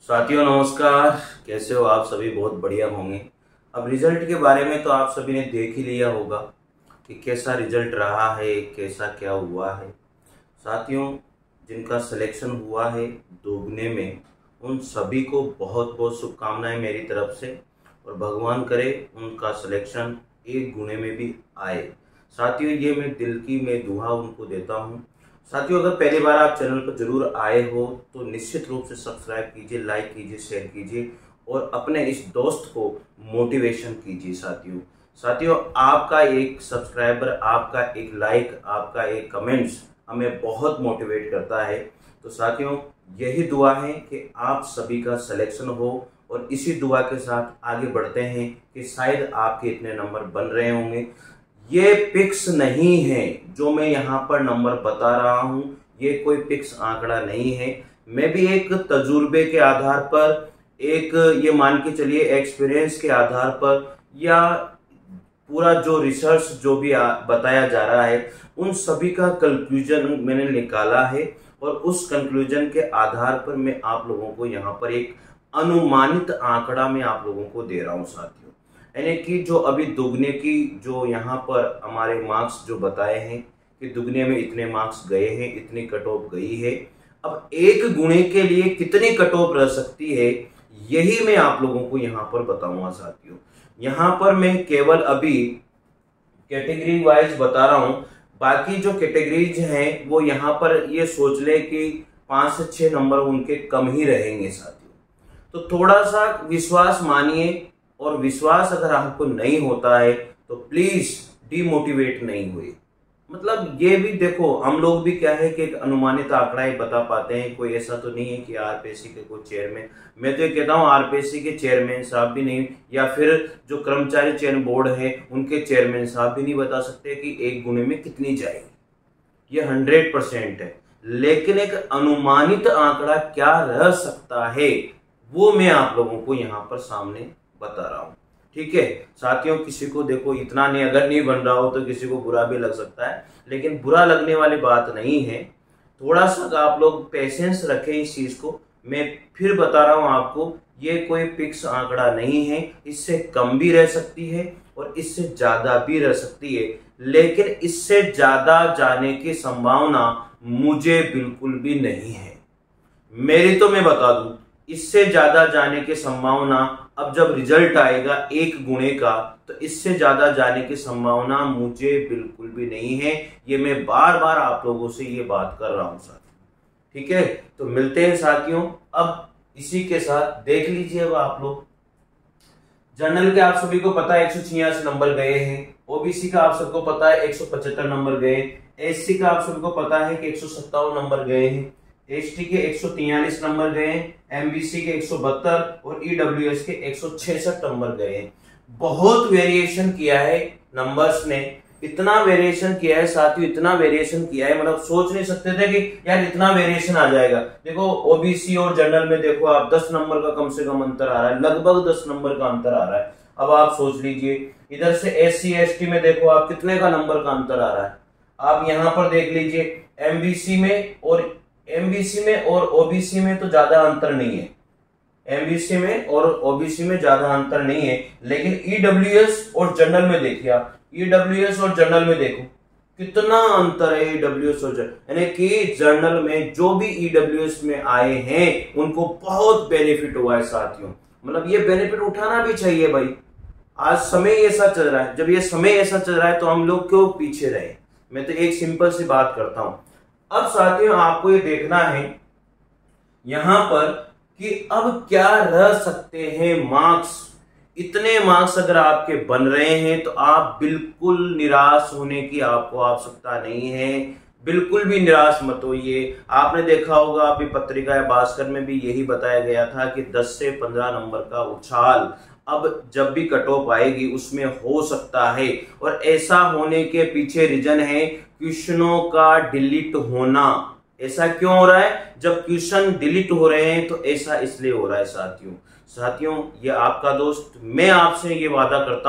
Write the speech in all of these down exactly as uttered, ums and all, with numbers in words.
साथियों नमस्कार, कैसे हो आप सभी? बहुत बढ़िया होंगे। अब रिजल्ट के बारे में तो आप सभी ने देख ही लिया होगा कि कैसा रिजल्ट रहा है, कैसा क्या हुआ है। साथियों, जिनका सिलेक्शन हुआ है दोगुने में, उन सभी को बहुत बहुत शुभकामनाएं मेरी तरफ से, और भगवान करे उनका सिलेक्शन एक गुणे में भी आए। साथियों, ये मैं दिल की मैं दुआ उनको देता हूँ। साथियों, अगर पहली बार आप चैनल पर जरूर आए हो तो निश्चित रूप से सब्सक्राइब कीजिए, लाइक कीजिए, शेयर कीजिए और अपने इस दोस्त को मोटिवेशन कीजिए। साथियों साथियों आपका एक सब्सक्राइबर, आपका एक लाइक, आपका एक कमेंट्स हमें बहुत मोटिवेट करता है। तो साथियों, यही दुआ है कि आप सभी का सिलेक्शन हो, और इसी दुआ के साथ आगे बढ़ते हैं कि शायद आपके इतने नंबर बन रहे होंगे। ये फिक्स नहीं है जो मैं यहाँ पर नंबर बता रहा हूँ, ये कोई फिक्स आंकड़ा नहीं है। मैं भी एक तजुर्बे के आधार पर, एक ये मान के चलिए एक्सपीरियंस के आधार पर, या पूरा जो रिसर्च जो भी बताया जा रहा है, उन सभी का कंक्लूजन मैंने निकाला है, और उस कंक्लूजन के आधार पर मैं आप लोगों को यहाँ पर एक अनुमानित आंकड़ा में आप लोगों को दे रहा हूँ। साथियों, यानी कि जो अभी दुगने की जो यहाँ पर हमारे मार्क्स जो बताए हैं कि दुगने में इतने मार्क्स गए हैं, इतनी कट ऑफ गई है। अब एक गुणे के लिए कितनी कट ऑफ रह सकती है, यही मैं आप लोगों को यहाँ पर बताऊंगा। साथियों, यहाँ पर मैं केवल अभी कैटेगरी वाइज बता रहा हूँ, बाकी जो कैटेगरीज हैं वो यहाँ पर ये सोच ले कि पांच से छह नंबर उनके कम ही रहेंगे। साथियों, तो थोड़ा सा विश्वास मानिए, और विश्वास अगर आपको नहीं होता है तो प्लीज डिमोटिवेट नहीं हुए। मतलब ये भी देखो, हम लोग भी क्या है कि एक अनुमानित आंकड़ा ही बता पाते हैं। कोई ऐसा तो नहीं है कि आरपीएससी के कोई चेयरमैन, मैं तो ये कहता हूँ आरपीएससी के चेयरमैन साहब भी नहीं, या फिर जो कर्मचारी चयन बोर्ड है उनके चेयरमैन साहब भी नहीं बता सकते कि एक गुणे में कितनी जाएगी। ये हंड्रेड परसेंट है, लेकिन एक अनुमानित आंकड़ा क्या रह सकता है वो मैं आप लोगों को यहाँ पर सामने बता रहा हूं। ठीक है साथियों, किसी को देखो इतना नहीं, अगर नहीं बन रहा हो तो किसी को बुरा भी लग सकता है, लेकिन बुरा लगने वाली बात नहीं है। थोड़ा सा आप लोग पेशेंस रखें इस चीज को। मैं फिर बता रहा हूं आपको, ये कोई फिक्स आंकड़ा नहीं है, इससे कम भी रह सकती है और इससे ज्यादा भी रह सकती है, लेकिन इससे ज्यादा जाने की संभावना मुझे बिल्कुल भी नहीं है। मेरी तो मैं बता दूं, इससे ज्यादा जाने की संभावना, अब जब रिजल्ट आएगा एक गुणे का, तो इससे ज्यादा जाने की संभावना मुझे बिल्कुल भी नहीं है। ये मैं बार बार आप लोगों से ये बात कर रहा हूं साथियों। ठीक है, तो मिलते हैं साथियों। अब इसी के साथ देख लीजिए, अब आप लोग जनरल के आप सभी को पता है एक सौ छियासी नंबर गए हैं, ओबीसी का आप सबको पता है एक सौ पचहत्तर नंबर गए, एससी का आप सबको पता है कि एक सौ सत्तावन नंबर गए हैं, एसटी के एक सौ तियालीस नंबर गए, एमबीसी के एक सौ बहत्तर और ईडब्ल्यूएस के एक सौ छियासठ नंबर गए। बहुत वेरिएशन किया है नंबर्स ने, इतना वेरिएशन किया है साथियों, इतना वेरिएशन किया है, मतलब सोच नहीं सकते थे कि यार इतना वेरिएशन आ जाएगा। देखो ओबीसी और जनरल में देखो आप दस नंबर का कम से कम अंतर आ रहा है, लगभग दस नंबर का अंतर आ रहा है। अब आप सोच लीजिए, इधर से एससी एसटी में देखो आप कितने का नंबर का अंतर आ रहा है। आप यहां पर देख लीजिए, एमबीसी में और एमबीसी में और ओबीसी में तो ज्यादा अंतर नहीं है, एमबीसी में और ओबीसी में ज्यादा अंतर नहीं है, लेकिन ईडब्ल्यूएस और जनरल में देखिए आप, ईडब्ल्यूएस और जनरल में देखो कितना अंतर है। ईडब्ल्यूएस और जनरल, यानी कि जनरल में जो भी ईडब्ल्यूएस में आए हैं उनको बहुत बेनिफिट हुआ है साथियों। मतलब ये बेनिफिट उठाना भी चाहिए भाई, आज समय ऐसा चल रहा है। जब ये समय ऐसा चल रहा है तो हम लोग क्यों पीछे रहे? मैं तो एक सिंपल सी बात करता हूं। अब साथियों, आपको ये देखना है यहां पर कि अब क्या रह सकते हैं मार्क्स। इतने मार्क्स अगर आपके बन रहे हैं तो आप बिल्कुल निराश होने की आपको आवश्यकता नहीं है, बिल्कुल भी निराश मत होइए। आपने देखा होगा अभी पत्रिका या भास्कर में भी यही बताया गया था कि दस से पंद्रह नंबर का उछाल अब जब भी कट ऑफ आएगी उसमें हो सकता है, और ऐसा होने के पीछे रीजन है क्वेश्चनों का डिलीट होना। ऐसा क्यों हो रहा है? जब क्वेश्चन डिलीट हो रहे हैं तो ऐसा इसलिए हो रहा है साथियों। साथियों, ये आपका दोस्त, मैं आपसे ये वादा करता हूं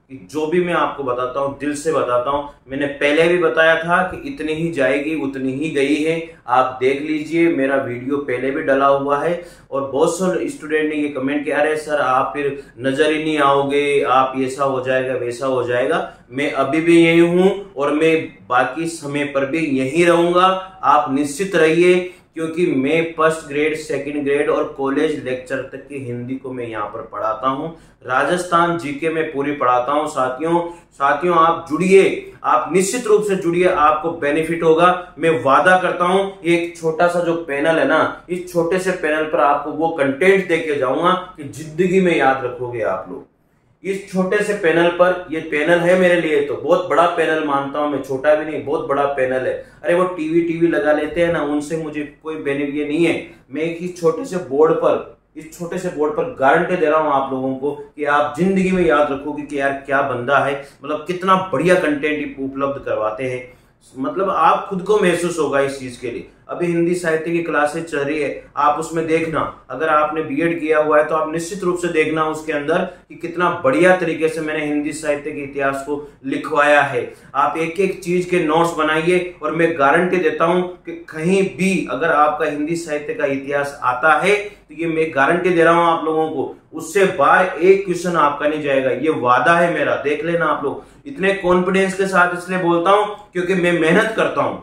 कि जो भी मैं आपको बताता हूँ दिल से बताता हूँ। मैंने पहले भी बताया था कि इतनी ही जाएगी उतनी ही गई है। आप देख लीजिए, मेरा वीडियो पहले भी डला हुआ है और बहुत सारे स्टूडेंट ने ये कमेंट किया, अरे सर आप फिर नजर ही नहीं आओगे, आप ऐसा हो जाएगा वैसा हो जाएगा। मैं अभी भी यही हूं और मैं बाकी समय पर भी यही रहूंगा। आप निश्चित रहिए, क्योंकि मैं फर्स्ट ग्रेड, सेकंड ग्रेड और कॉलेज लेक्चर तक की हिंदी को मैं यहाँ पर पढ़ाता हूँ। राजस्थान जीके में पूरी पढ़ाता हूँ। साथियों साथियों आप जुड़िए, आप निश्चित रूप से जुड़िए, आपको बेनिफिट होगा। मैं वादा करता हूँ एक छोटा सा जो पैनल है ना, इस छोटे से पैनल पर आपको वो कंटेंट देके जाऊंगा कि जिंदगी में याद रखोगे आप लोग। इस छोटे से पैनल पर, ये पैनल है मेरे लिए तो बहुत बड़ा पैनल मानता हूं मैं, छोटा भी नहीं, बहुत बड़ा पैनल है। अरे वो टीवी टीवी लगा लेते हैं ना, उनसे मुझे कोई बेनिफिट नहीं है। मैं एक छोटे से बोर्ड पर, इस छोटे से बोर्ड पर गारंटी दे रहा हूं आप लोगों को कि आप जिंदगी में याद रखोगे कि यार क्या बंदा है, मतलब कितना बढ़िया कंटेंट उपलब्ध करवाते हैं। मतलब आप खुद को महसूस होगा इस चीज के लिए। अभी हिंदी साहित्य की क्लासेस चल रही है, आप उसमें देखना, अगर आपने बीएड किया हुआ है तो आप निश्चित रूप से देखना उसके अंदर कि कितना बढ़िया तरीके से मैंने हिंदी साहित्य के इतिहास को लिखवाया है। आप एक एक चीज के नोट्स बनाइए और मैं गारंटी देता हूं कि कहीं भी अगर आपका हिंदी साहित्य का इतिहास आता है तो ये मैं गारंटी दे रहा हूं आप लोगों को, उससे बाहर एक क्वेश्चन आपका नहीं जाएगा। ये वादा है मेरा, देख लेना आप लोग। इतने कॉन्फिडेंस के साथ इसलिए बोलता हूं क्योंकि मैं मेहनत करता हूं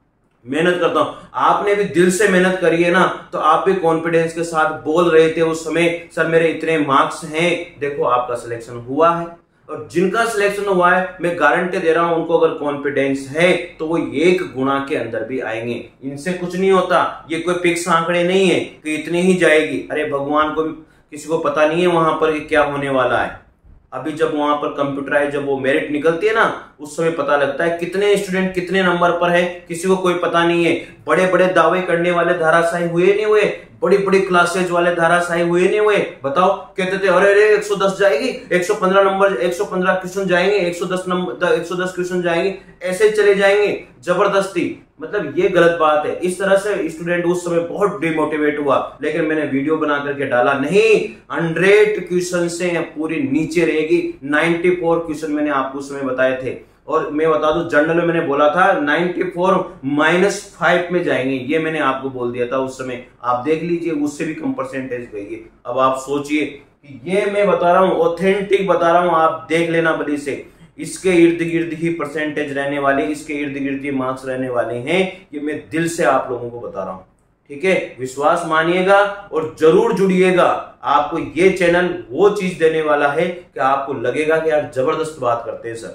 मेहनत करता हूं आपने भी दिल से मेहनत करी है ना, तो आप भी कॉन्फिडेंस के साथ बोल रहे थे उस समय, सर मेरे इतने मार्क्स हैं। देखो आपका सिलेक्शन हुआ है, और जिनका सिलेक्शन हुआ है मैं गारंटी दे रहा हूं उनको अगर कॉन्फिडेंस है तो वो एक गुना के अंदर भी आएंगे। इनसे कुछ नहीं होता, ये कोई फिक्स आंकड़े नहीं है कि इतनी ही जाएगी। अरे भगवान को भी किसी को पता नहीं है वहां पर कि क्या होने वाला है। अभी जब वहां पर कंप्यूटराइज जब वो मेरिट निकलती है ना, उस समय पता लगता है कितने स्टूडेंट कितने नंबर पर है, किसी को कोई पता नहीं है। बड़े बड़े दावे करने वाले धाराशाही हुए नहीं हुए, बड़ी बड़ी क्लासेज वाले धाराशाही हुए नहीं हुए। बताओ, कहते थे अरे अरे एक सौ दस जाएगी, एक सौ पंद्रह नंबर, एक सौ पंद्रह क्वेश्चन जाएंगे, एक सौ दस नंबर, एक सौ दस क्वेश्चन जाएंगे, ऐसे चले जाएंगे जबरदस्ती। मतलब ये गलत बात है। इस तरह से स्टूडेंट उस समय बहुत डिमोटिवेट हुआ, लेकिन मैंने वीडियो बना करके डाला नहीं, हंड्रेड क्वेश्चन से पूरी नीचे रहेगी। नाइन्टी फोर क्वेश्चन मैंने आपको उस समय बताए थे, और मैं बता दूं जर्नल में मैंने बोला था चौरानवे माइनस फाइव में जाएंगे, ये मैंने आपको बोल दिया था उस समय। आप देख लीजिए, उससे भी कम परसेंटेज गई है। अब आप सोचिए कि ये मैं बता रहा हूं, ऑथेंटिक बता रहा हूं, आप देख लेना बड़ी से। इसके इर्द गिर्द ही परसेंटेज रहने वाले, इसके इर्द गिर्द ही मार्क्स रहने वाले हैं। ये मैं दिल से आप लोगों को बता रहा हूं, ठीक है। विश्वास मानिएगा और जरूर जुड़िएगा। आपको ये चैनल वो चीज देने वाला है कि आपको लगेगा कि यार जबरदस्त बात करते हैं सर।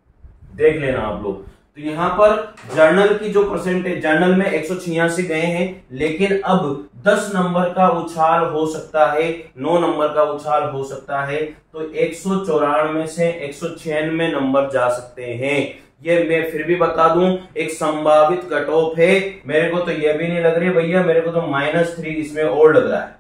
देख लेना आप लोग। तो यहां पर जर्नल की जो परसेंटेज, जर्नल में एक सौ छियासी गए हैं, लेकिन अब दस नंबर का उछाल हो सकता है, नौ नंबर का उछाल हो सकता है, तो एक सौ चौरानवे से एक सौ छियानवे नंबर जा सकते हैं। ये मैं फिर भी बता दूं, एक संभावित कट ऑफ है। मेरे को तो ये भी नहीं लग रही भैया, मेरे को तो माइनस थ्री इसमें और लग रहा है।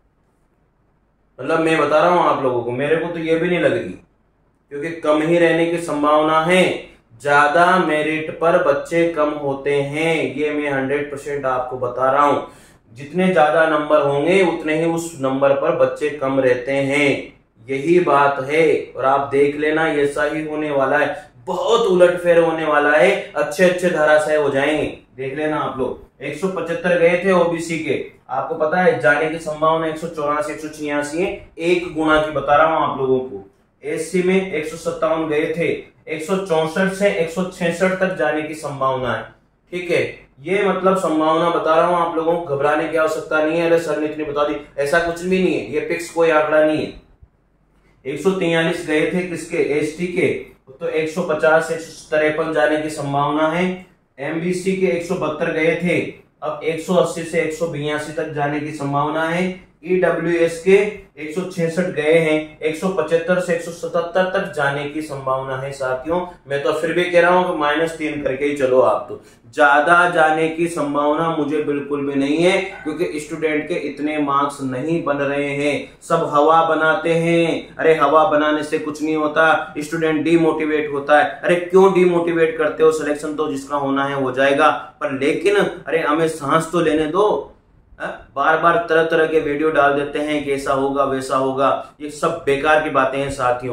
मतलब मैं बता रहा हूं आप लोगों को, मेरे को तो ये भी नहीं लग रही, क्योंकि कम ही रहने की संभावना है। ज्यादा मेरिट पर बच्चे कम होते हैं, ये मैं हंड्रेड परसेंट आपको बता रहा हूं। जितने ज्यादा नंबर होंगे उतने ही उस नंबर पर बच्चे कम रहते हैं, यही बात है। और आप देख लेना, ऐसा ही होने वाला है, बहुत उलटफेर होने वाला है, अच्छे अच्छे धाराशाही हो जाएंगे। देख लेना आप लोग। एक सौ पचहत्तर गए थे ओबीसी के, आपको पता है जाने की संभावना एक सौ चौरासी एक सौ छियासी है, एक गुना की बता रहा हूं आप लोगों को। एससी में एक सौ सत्तावन गए थे, एक सौ चौसठ से एक सौ छियासठ तक जाने की संभावना है, ठीक है। ये मतलब संभावना बता रहा हूं आप लोगों को, घबराने की आवश्यकता नहीं है। अरे सर ने इतनी बता दी, ऐसा कुछ भी नहीं है, ये फिक्स कोई आंकड़ा नहीं है। एक सौ तैंतालीस गए थे किसके, एसटी के, तो एक सौ पचास एक सौ तिरपन जाने की संभावना है। एमबीसी के एक सौ बहत्तर गए थे, अब एक सौ अस्सी से एक सौ बयासी तक जाने की संभावना है। ईडब्ल्यूएस के एक सौ छियासठ गए हैं, एक सौ पचहत्तर से एक सौ सतहत्तर तक जाने की संभावना है। साथियों मैं तो फिर भी कह रहा हूं कि माइनस तीन करके ही चलो, आप तो ज्यादा जाने की संभावना मुझे बिल्कुल भी नहीं है, क्योंकि स्टूडेंट के इतने मार्क्स नहीं बन रहे हैं, सब हवा बनाते हैं। अरे हवा बनाने से कुछ नहीं होता, स्टूडेंट डीमोटिवेट होता है। अरे क्यों डीमोटिवेट करते हो, सिलेक्शन तो जिसका होना है हो जाएगा, पर लेकिन अरे हमें सांस तो लेने दो। बार बार तरह तरह के वीडियो डाल देते हैं कि ऐसा होगा वैसा होगा, ये सब बेकार की बातें हैं साथियों।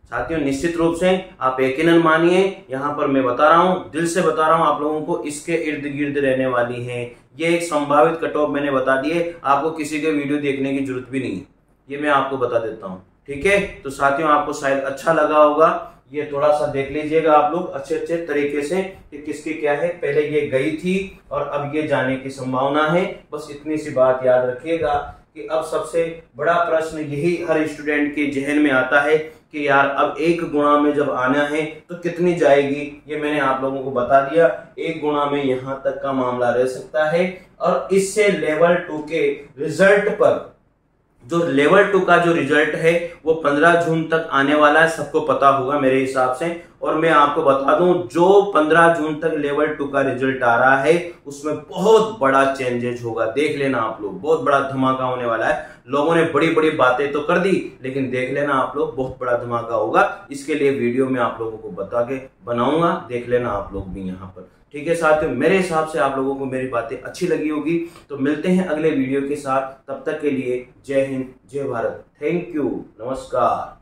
साथियों निश्चित रूप से आप यकीनन मानिए, यहाँ पर मैं बता रहा हूँ, दिल से बता रहा हूँ आप लोगों को, इसके इर्द गिर्द रहने वाली हैं। ये एक संभावित कट ऑफ मैंने बता दिए, आपको किसी के वीडियो देखने की जरूरत भी नहीं है, ये मैं आपको बता देता हूँ। ठीक है, तो साथियों आपको शायद अच्छा लगा होगा, ये थोड़ा सा देख लीजिएगा आप लोग अच्छे अच्छे तरीके से कि किसकी क्या है। पहले ये गई थी और अब ये जाने की संभावना है। बस इतनी सी बात याद रखिएगा कि अब सबसे बड़ा प्रश्न यही हर स्टूडेंट के जहन में आता है कि यार अब एक गुणा में जब आना है तो कितनी जाएगी। ये मैंने आप लोगों को बता दिया, एक गुणा में यहां तक का मामला रह सकता है। और इससे लेवल टू के रिजल्ट पर, जो लेवल टू का जो रिजल्ट है वो पंद्रह जून तक आने वाला है, सबको पता होगा मेरे हिसाब से। और मैं आपको बता दूं, जो पंद्रह जून तक लेवल टू का रिजल्ट आ रहा है उसमें बहुत बड़ा चेंजेस होगा, देख लेना आप लोग, बहुत बड़ा धमाका होने वाला है। लोगों ने बड़ी बड़ी बातें तो कर दी, लेकिन देख लेना आप लोग, बहुत बड़ा धमाका होगा। इसके लिए वीडियो में आप लोगों को बता के बनाऊंगा, देख लेना आप लोग भी यहाँ पर। ठीक है साथियों, मेरे हिसाब से आप लोगों को मेरी बातें अच्छी लगी होगी। तो मिलते हैं अगले वीडियो के साथ, तब तक के लिए जय हिंद, जय भारत, थैंक यू, नमस्कार।